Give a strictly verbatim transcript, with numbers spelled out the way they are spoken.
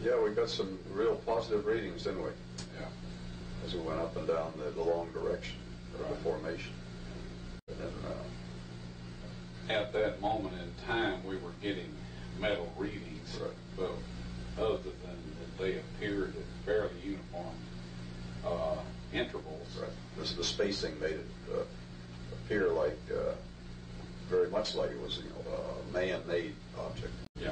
Yeah, we got some real positive readings, didn't we? Yeah. As we went up and down the, the long direction of Right. the formation. And then, uh, at that moment in time, we were getting metal readings, right. but other than that they appeared at fairly uniform uh, intervals. right. This, the spacing made it uh, appear like, uh, very much like it was, you know, a man-made object.